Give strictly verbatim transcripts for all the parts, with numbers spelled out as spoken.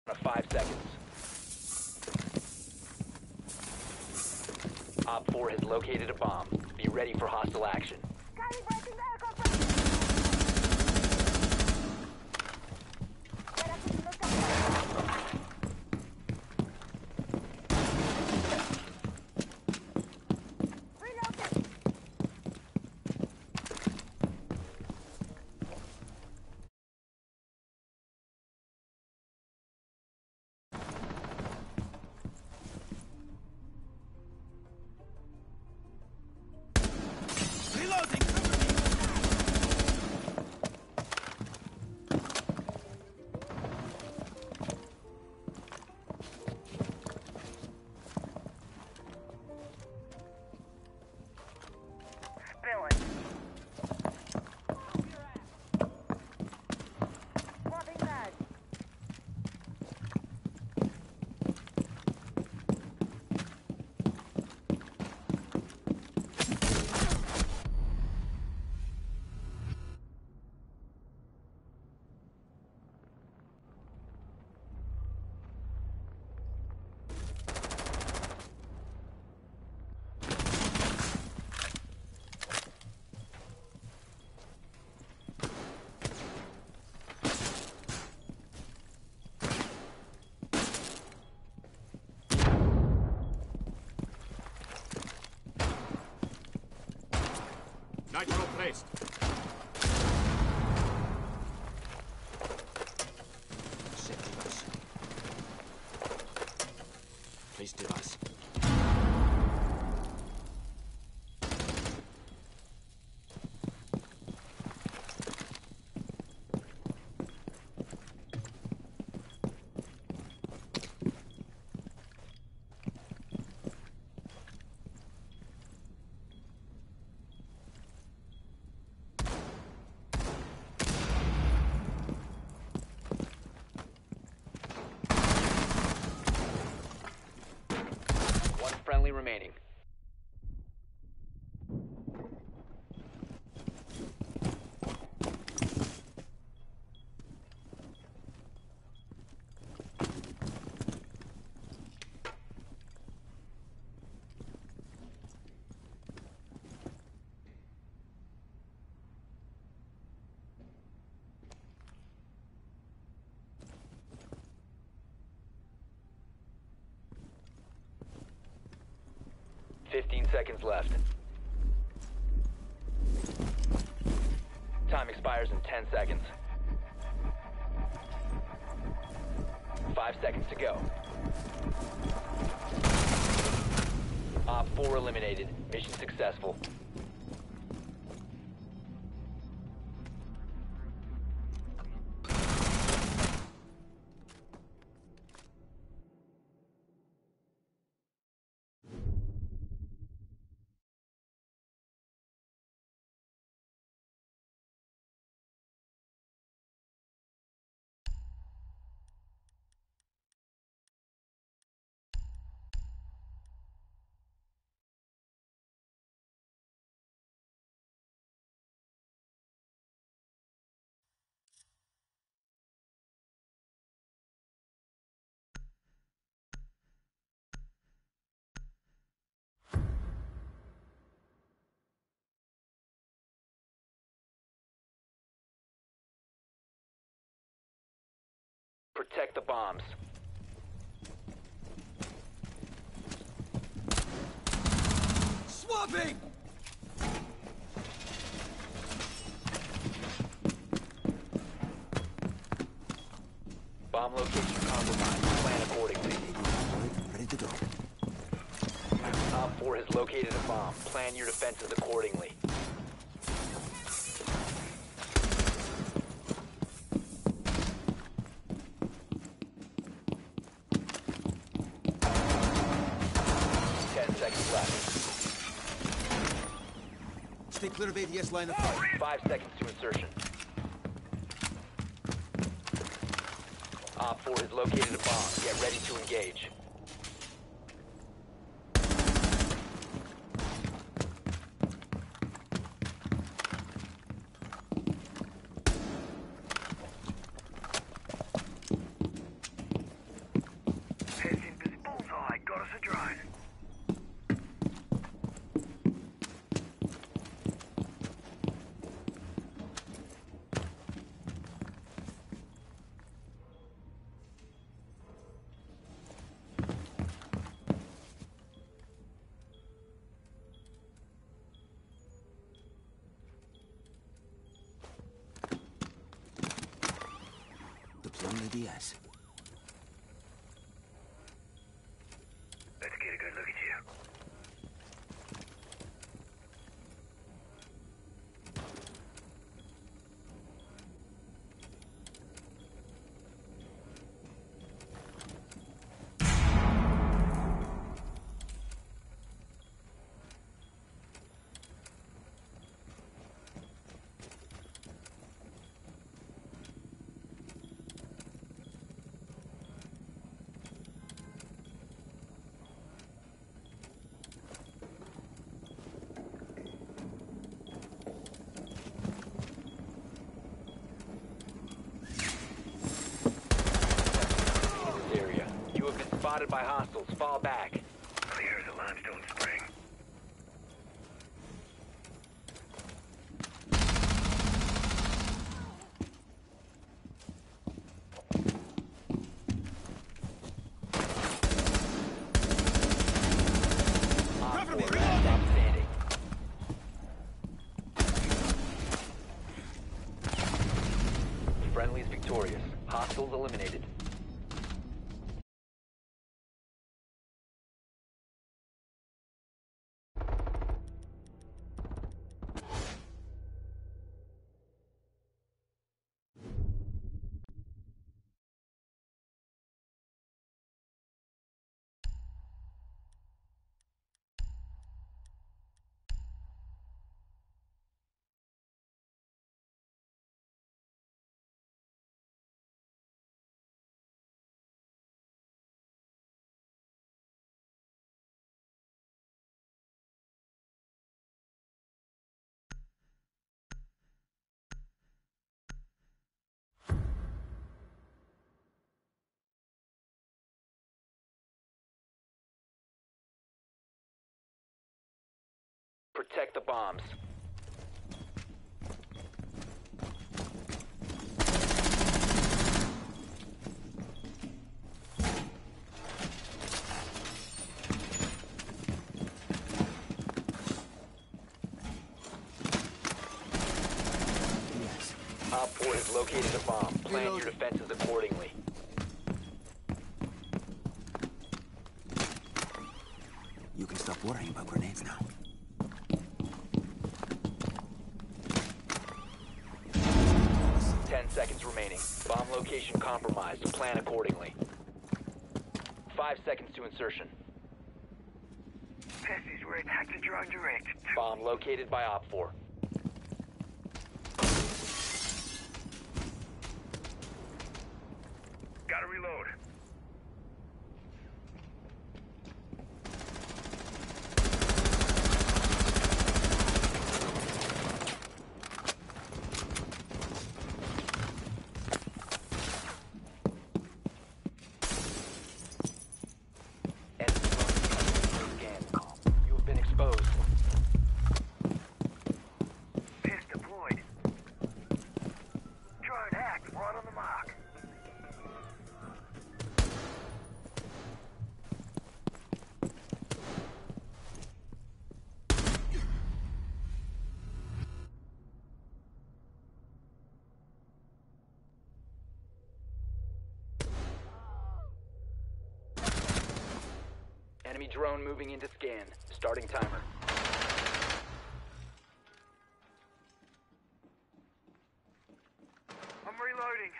Five seconds. Op four has located a bomb. Be ready for hostile action. Nitro placed. Set device. Place device. Friendly remaining. Fifteen seconds left. Time expires in ten seconds. Five seconds to go. Op four eliminated. Mission successful. Protect the bombs. Swapping! Bomb location compromised. Plan accordingly. Ready to go. Op four has located a bomb. Plan your defenses accordingly. Ten seconds left. Stay clear of A D S line of fire. Five seconds to insertion. Op four has located a bomb. Get ready to engage. Young Lady S. Let's get a good look at you. Spotted by hostiles. Fall back. Clear as a limestone spring. Cover me, reload! Standing. Friendly's victorious. Hostiles eliminated. Protect the bombs. Yes. Op four has located a bomb. Plan your defenses accordingly. You can stop worrying about grenades now. Ten seconds remaining. Bomb location compromised. Plan accordingly. Five seconds to insertion. Pesties were attacked to drone direct. Bomb located by Op four. Gotta reload. You have been exposed. Piss deployed. Drone hacked. Right on the mark. Enemy drone moving into scan. Starting timer. I'm reloading.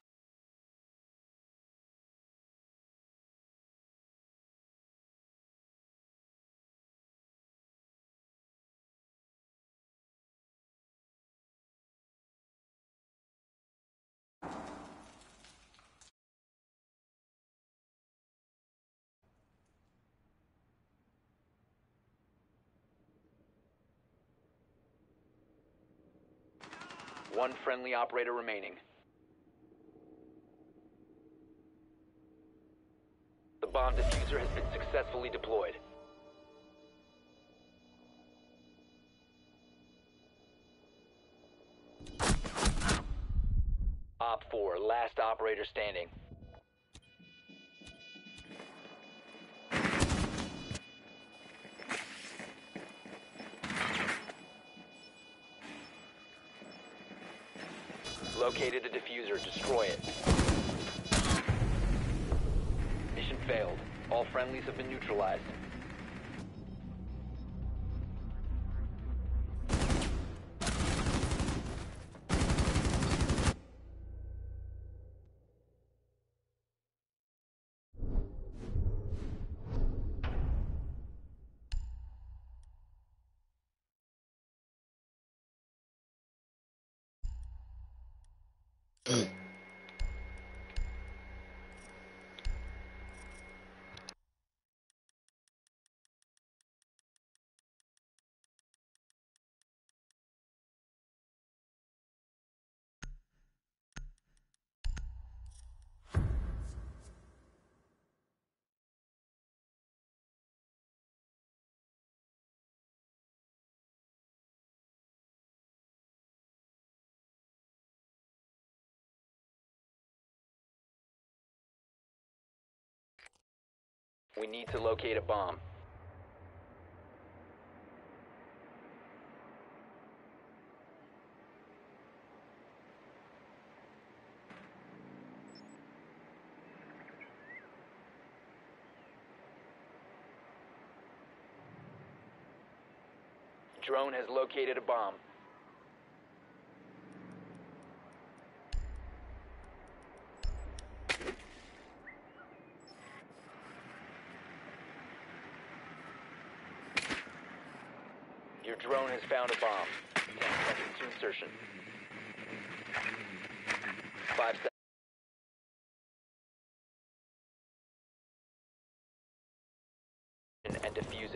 One friendly operator remaining. The bomb diffuser has been successfully deployed. Op four, last operator standing. Located a diffuser. Destroy it. failed. All friendlies have been neutralized. We need to locate a bomb. Drone has located a bomb. Your drone has found a bomb. Ten seconds to insertion. Five seconds. And defuse it.